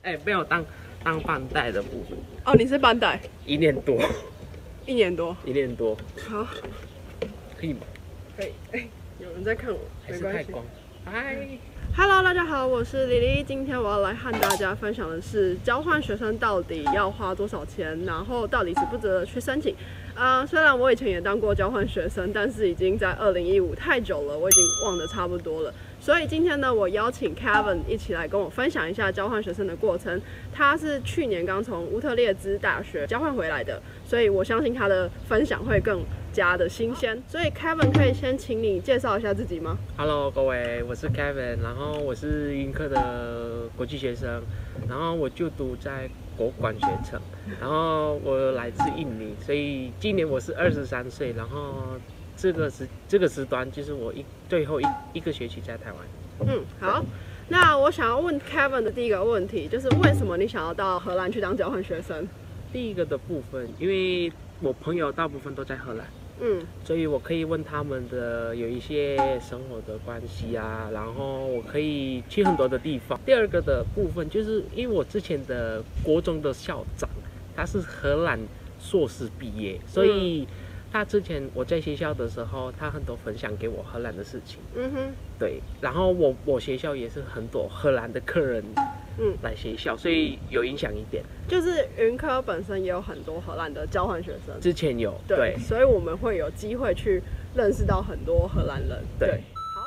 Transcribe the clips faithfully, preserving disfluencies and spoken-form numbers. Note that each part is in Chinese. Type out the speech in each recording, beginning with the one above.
哎、欸，没有当当班带的部分。 哦，你是班带？ 一年多。 一年多。 一年多。 好。 可以吗？ 可以。哎、欸，有人在看我，没关系。 嗨。 Hello， 大家好，我是李丽。今天我要来和大家分享的是交换学生到底要花多少钱，然后到底值不值得去申请。啊、呃，虽然我以前也当过交换学生，但是已经在二零一五太久了，我已经忘得差不多了。所以今天呢，我邀请 Kevin 一起来跟我分享一下交换学生的过程。他是去年刚从乌特列兹大学交换回来的，所以我相信他的分享会更加的新鲜。所以 Kevin 可以先请你介绍一下自己吗 ？Hello， 各位，我是 Kevin， 然后我是云科的国际学生，然后我就读在国管学程，然后我来自印尼，所以今年我是二十三岁，然后这个时这个时段就是我一最后一一个学期在台湾。 嗯，好。那我想要问 Kevin 的第一个问题就是为什么你想要到荷兰去当交换学生？ 第一个的部分，因为我朋友大部分都在荷兰，嗯，所以我可以问他们的有一些生活的关系啊，然后我可以去很多的地方。第二个的部分就是因为我之前的国中的校长他是荷兰硕士毕业，所以他之前我在学校的时候，他很多分享给我荷兰的事情。嗯哼，对。然后我我学校也是很多荷兰的客人，嗯，来学校，所以有影响一点。 就是云科本身也有很多荷兰的交换学生， 之前有 对, 对，所以我们会有机会去认识到很多荷兰人。对。对好。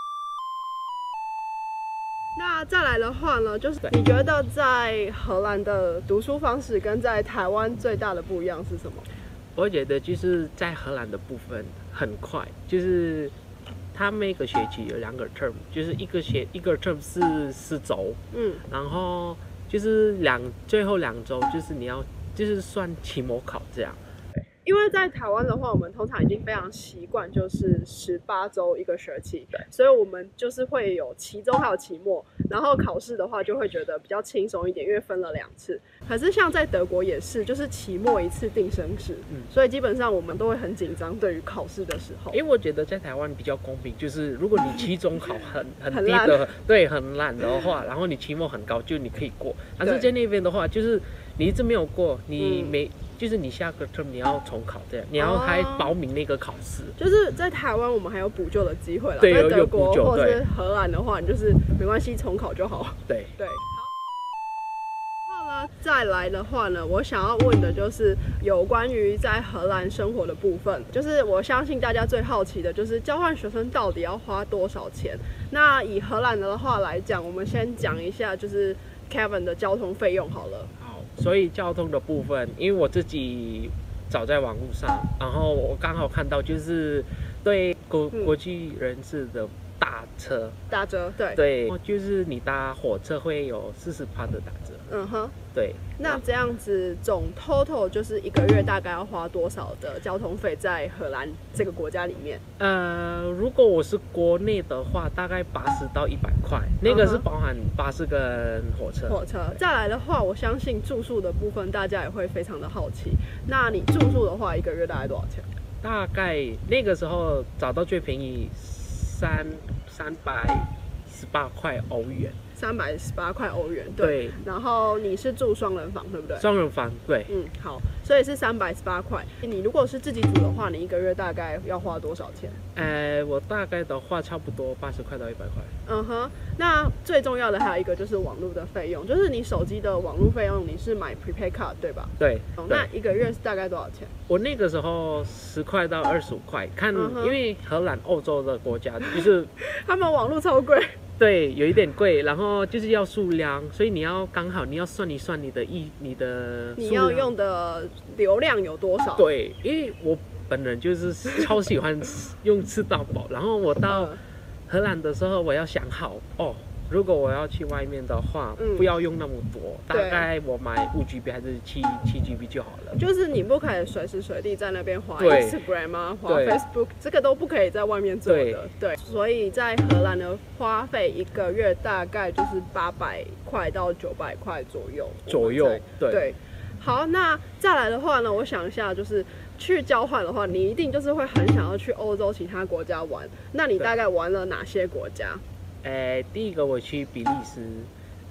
那再来的话呢，就是你觉得在荷兰的读书方式跟在台湾最大的不一样是什么？ 我觉得就是在荷兰的部分很快，就是他每个学期有两个 term， 就是一个学一个 term 是四周，嗯，然后就是两最后两周就是你要就是算期末考这样。 因为在台湾的话，我们通常已经非常习惯就是十八周一个学期，所以我们就是会有期中还有期末，然后考试的话就会觉得比较轻松一点，因为分了两次。可是像在德国也是，就是期末一次定生式，嗯，所以基本上我们都会很紧张对于考试的时候。 因为我觉得在台湾比较公平，就是如果你期中考很很低的，对，很烂的话，然后你期末很高，就你可以过。但是在那边的话，就是你一直没有过，你没。嗯就是你下个 term 你要重考这样，你要还报名那个考试。哦、 就是在台湾我们还有补救的机会了， 对， 在德国有或是荷兰的话，你就是没关系，重考就好。 对对。好。然后呢，再来的话呢，我想要问的就是有关于在荷兰生活的部分，就是我相信大家最好奇的就是交换学生到底要花多少钱。那以荷兰的话来讲，我们先讲一下就是 Kevin 的交通费用好了。 所以交通的部分，因为我自己找在网络上，然后我刚好看到就是对国、嗯、国际人士的打折， 打折，对对，就是你搭火车会有四十趴的打折。嗯哼，对。 那这样子总 total 就是一个月大概要花多少的交通费在荷兰这个国家里面？ 呃，如果我是国内的话，大概八十到一百块，那个是包含巴士跟火车。 火车。再来的话，我相信住宿的部分大家也会非常的好奇。那你住宿的话，一个月大概多少钱？ 大概那个时候找到最便宜三三百十八块欧元。 三百十八块欧元，对。然后你是住双人房，对不对？ 双人房，对。 嗯，好，所以是三百十八块。你如果是自己煮的话，你一个月大概要花多少钱？ 呃，我大概的话差不多八十块到一百块。 嗯哼，那最重要的还有一个就是网络的费用，就是你手机的网络费用，你是买 prepaid card 对吧？ 对。 哦，那一个月是大概多少钱？ 我那个时候十块到二十五块，看，嗯、因为荷兰、欧洲的国家就是他们网络超贵。 对，有一点贵，然后就是要数量，所以你要刚好你要算一算你的一你的你要用的流量有多少？ 对，因为我本人就是超喜欢用吃到饱，然后我到荷兰的时候，我要想好哦，如果我要去外面的话，嗯、不要用那么多，大概我买五 G B 还是七七 G B 就好了。 就是你不可以随时随地在那边滑 Instagram 啊，滑 Facebook， 这个都不可以在外面做的。对，所以在荷兰的花费一个月大概就是八百块到九百块左右。 左右，对。 对。好，那再来的话呢，我想一下，就是去交换的话，你一定就是会很想要去欧洲其他国家玩。那你大概玩了哪些国家？ 呃，第一个我去比利时，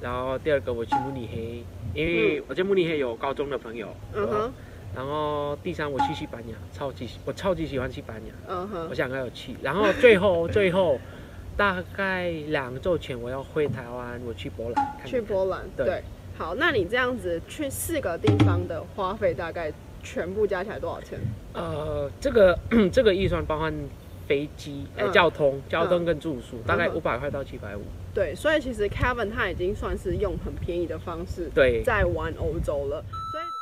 然后第二个我去慕尼黑，因为我在慕尼黑有高中的朋友。嗯哼。然后第三我去西班牙，超级我超级喜欢西班牙。嗯哼。我想要有去，然后最后最后大概两周前我要回台湾，我去波兰看看。 去波兰，对。对好，那你这样子去四个地方的花费大概全部加起来多少钱？ 呃，这个这个预算包含飞机、呃、交通、交通跟住宿，嗯、大概五百块到七百五。 对，所以其实 Kevin 他已经算是用很便宜的方式对在玩欧洲了。所以，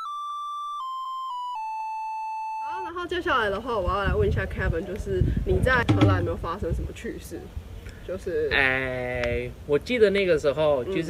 好，然后接下来的话，我要来问一下 Kevin， 就是你在荷兰有没有发生什么趣事？就是， 哎，我记得那个时候就是。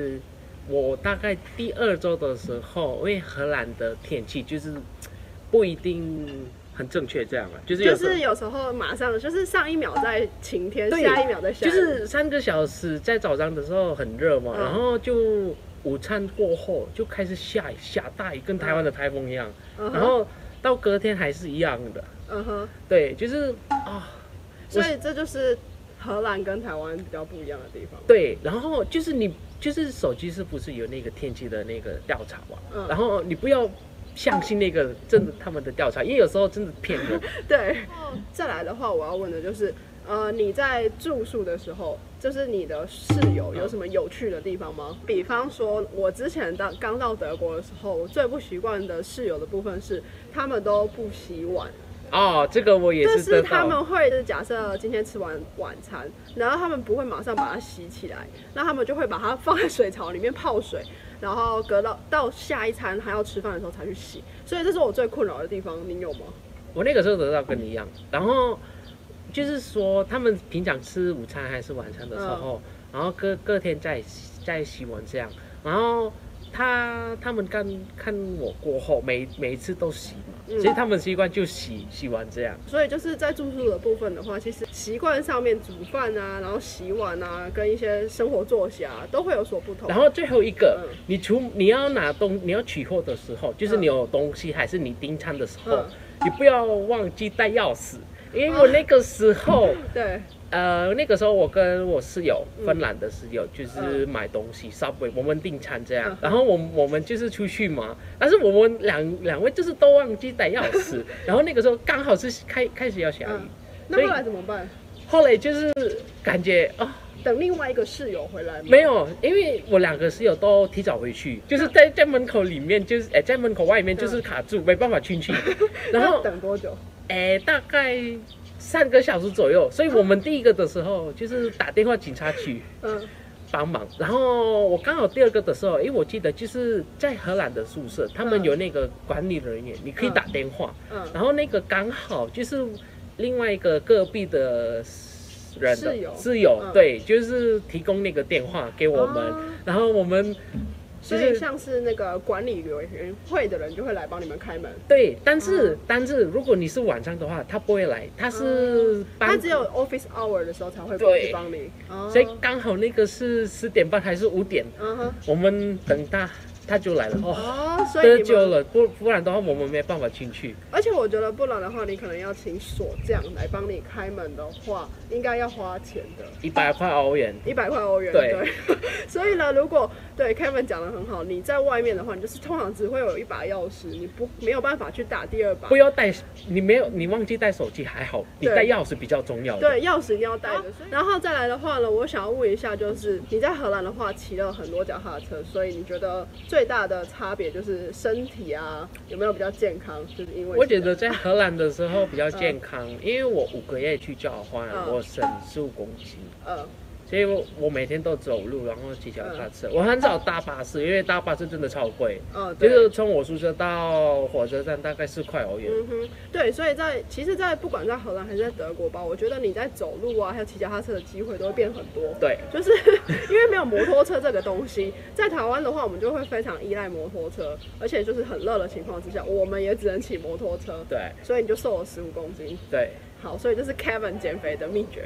嗯我大概第二周的时候，因为荷兰的天气就是不一定很正确，这样啊，就是有就是有时候马上就是上一秒在晴天，下一秒在下雨， 就是三个小时在早上的时候很热嘛，嗯、然后就午餐过后就开始下雨下大雨，跟台湾的台风一样，嗯、然后到隔天还是一样的，嗯哼，对，就是啊， 所以这就是荷兰跟台湾比较不一样的地方。 对，然后就是你。就是手机是不是有那个天气的那个调查嘛？嗯、然后你不要相信那个真的他们的调查，因为有时候真的骗人。 对。再来的话，我要问的就是，呃，你在住宿的时候，就是你的室友有什么有趣的地方吗？嗯、比方说，我之前到刚到德国的时候，我最不习惯的室友的部分是，他们都不洗碗。 哦，这个我也是。 就是他们会，就是假设今天吃完晚餐，然后他们不会马上把它洗起来，那他们就会把它放在水槽里面泡水，然后隔到到下一餐还要吃饭的时候才去洗。所以这是我最困扰的地方，你有吗？ 我那个时候得到跟你一样，然后就是说他们平常吃午餐还是晚餐的时候，嗯、然后隔隔天再再洗碗这样，然后。他他们看看我过后，每每一次都洗嘛，嗯、所以他们习惯就洗洗完这样。 所以就是在住宿的部分的话，其实习惯上面煮饭啊，然后洗碗啊，跟一些生活作息啊，都会有所不同。 然后最后一个，嗯、你出你要拿东你要取货的时候，就是你有东西还是你订餐的时候，嗯、你不要忘记带钥匙，因为我那个时候、 啊、对。 呃，那个时候我跟我室友，芬兰的室友，就是买东西 ，Subway， 我们订餐这样，然后我我们就是出去嘛，但是我们两两位就是都忘记带钥匙，然后那个时候刚好是开开始要下雨， 嗯、那后来怎么办？ 后来就是感觉啊。哦等另外一个室友回来吗？ 没有，因为我两个室友都提早回去，就是在在门口里面，就是哎、欸、在门口外面就是卡住，嗯、没办法进去。然后等多久？ 哎、欸，大概三个小时左右。所以我们第一个的时候就是打电话警察局，嗯，帮忙。然后我刚好第二个的时候，因为我记得就是在荷兰的宿舍，他们有那个管理人员，你可以打电话，嗯，然后那个刚好就是另外一个隔壁的。人的室友，室友、嗯、对，就是提供那个电话给我们，啊、然后我们、 就是，所以像是那个管理委员会的人就会来帮你们开门。 对，但是、啊、但是如果你是晚上的话，他不会来，他是、 啊、他只有 office hour 的时候才会过去帮你， 啊、所以刚好那个是十点半还是五点，啊、我们等他。他就来了哦，所以得救了，不不然的话我们没办法进去。 而且我觉得不然的话，你可能要请锁匠来帮你开门的话，应该要花钱的， 一百块欧元， 一百块欧元，对。对所以呢，如果对 Kevin 讲得很好，你在外面的话，你就是通常只会有一把钥匙，你不没有办法去打第二把。 不要带，你没有你忘记带手机还好，你带钥匙比较重要的。 对，钥匙一定要带的。然后再来的话呢，我想要问一下，就是你在荷兰的话骑了很多脚踏车，所以你觉得最大的差别就是身体啊有没有比较健康？就是因为我觉得在荷兰的时候比较健康，嗯、因为我五个月去交换，嗯、我省十五公斤。嗯。所以我我每天都走路，然后骑脚踏车。嗯、我很少搭巴士，因为搭巴士真的超贵。嗯，就是从我宿舍到火车站大概四块欧元。 嗯哼，对，所以在其实，在不管在荷兰还是在德国吧，我觉得你在走路啊，还有骑脚踏车的机会都会变很多。 对， 就是因为没有摩托车这个东西，在台湾的话，我们就会非常依赖摩托车，而且就是很热的情况之下，我们也只能骑摩托车。 对， 所以你就瘦了十五公斤。 对， 好，所以这是 Kevin 减肥的秘诀。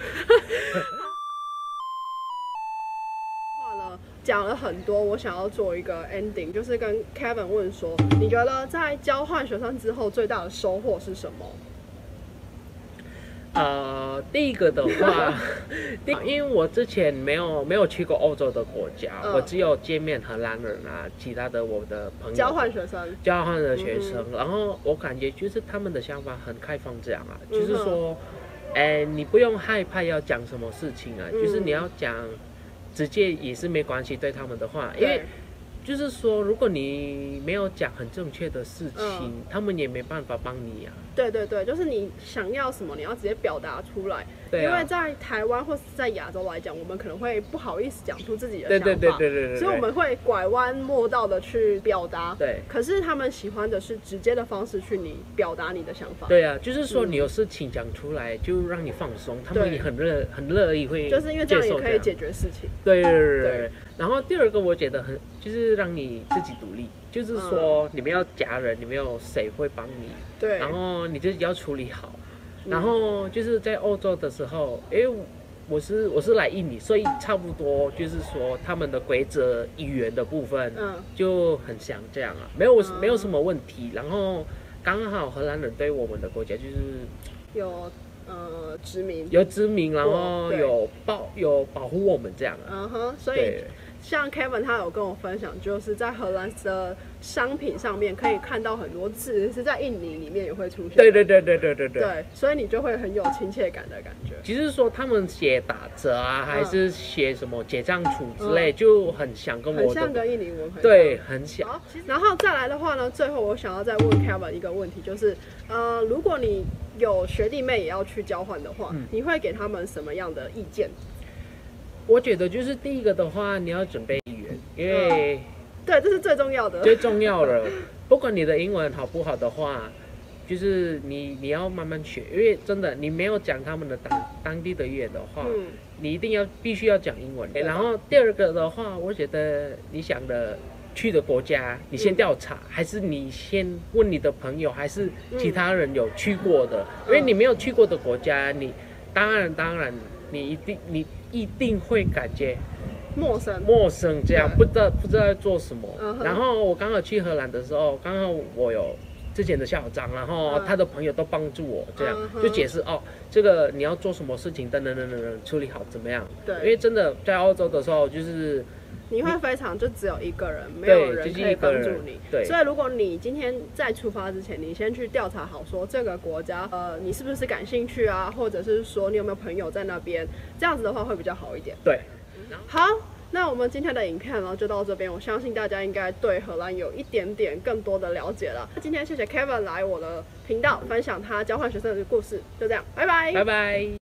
讲了很多，我想要做一个 ending， 就是跟 Kevin 问说，你觉得在交换学生之后最大的收获是什么？ 呃，第一个的话，因为我之前没有没有去过欧洲的国家，嗯、我只有见面荷兰人啊，其他的我的朋友， 交换学生， 交换的学生，嗯、然后我感觉就是他们的想法很开放，这样啊，嗯、就是说，哎，你不用害怕要讲什么事情啊，嗯、就是你要讲，直接也是没关系，对他们的话，因为。就是说，如果你没有讲很正确的事情，嗯、他们也没办法帮你呀、啊。 对对对，就是你想要什么，你要直接表达出来。对、啊。因为在台湾或是在亚洲来讲，我们可能会不好意思讲出自己的想法， 对对对对对对， 所以我们会拐弯抹道的去表达。 对。 可是他们喜欢的是直接的方式去你表达你的想法。 对啊，就是说你有事情讲出来，就让你放松，他们也很乐很乐意会， 就是因为这样也可以解决事情。 对对对对。然后第二个我觉得很就是让你自己独立，就是说你们要家人，你们有谁会帮你？ 对。 然后你自己要处理好。然后就是在欧洲的时候，因为我是我是来印尼，所以差不多就是说他们的规则语言的部分，嗯，就很像这样啊，没有没有什么问题。然后刚好荷兰人对我们的国家就是有。呃，殖民有殖民，然后有保有保护我们这样啊。 嗯哼，所以像 Kevin 他有跟我分享，就是在荷兰的商品上面可以看到很多字是在印尼里面也会出现。 对对对对对对对。 对，所以你就会很有亲切感的感觉。 其实说他们写打折啊，还是写什么结账处之类，嗯、就很像跟我的， 很像跟印尼文很对，很像。 好，然后再来的话呢，最后我想要再问 Kevin 一个问题，就是呃，如果你有学弟妹也要去交换的话，嗯、你会给他们什么样的意见？ 我觉得就是第一个的话，你要准备语言，因为、嗯、 对，这是最重要的。 最重要的，不管你的英文好不好的话，就是你你要慢慢学，因为真的你没有讲他们的当当地的语言的话，嗯、你一定要必须要讲英文。然后第二个的话，我觉得你想的。去的国家，你先调查，嗯、还是你先问你的朋友，还是其他人有去过的？嗯、因为你没有去过的国家，你当然当然，你一定你一定会感觉陌生陌生，这样不知道不知道在做什么。嗯、然后我刚好去荷兰的时候，刚好我有之前的校长，然后他的朋友都帮助我，这样、嗯、就解释哦，这个你要做什么事情，等等等等等，处理好怎么样？对，因为真的在欧洲的时候就是。 你会非常就只有一个人，没有人可以帮助你。对，所以如果你今天在出发之前，你先去调查好说这个国家，呃，你是不是感兴趣啊，或者是说你有没有朋友在那边，这样子的话会比较好一点。 对， 好，那我们今天的影片呢就到这边，我相信大家应该对荷兰有一点点更多的了解了。今天谢谢 Kevin 来我的频道分享他交换学生的故事，就这样，拜拜， 拜拜。